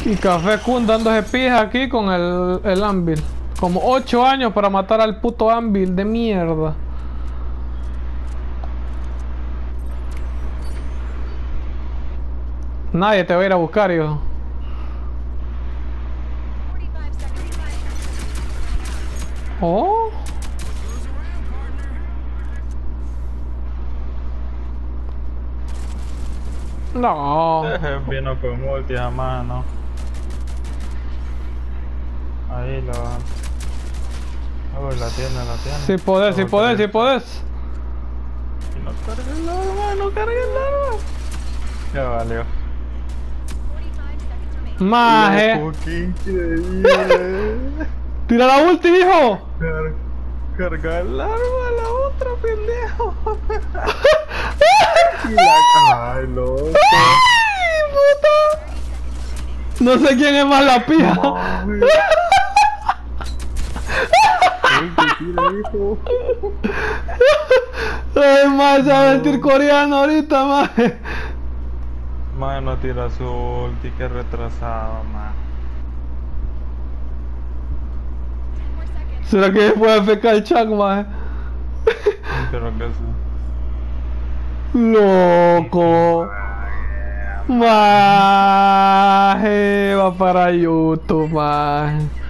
Y Café Kun dándose pija aquí con el Anvil. Como 8 años para matar al puto Anvil de mierda. Nadie te va a ir a buscar, hijo. Oh. No. Vino con multi a mano. Ahí lo... Uy, la tiene. Si podés, si podés, si podés. Y no cargue el arma, no cargue el arma. Ya valió. Maje. ¡Qué increíble! Tira la ulti, hijo. Carga el arma, la otra, pendejo. Y la... ¡Ay, loco! ¡Ay, puta! No sé quién es más la pija. Ay, más se va a vestir coreano ahorita, maje. Mae, no tira su ulti, que retrasado, mae. ¿Será que puede fecar el Chuck, maje? Creo que sí. Loco. Maje, va para YouTube, maje.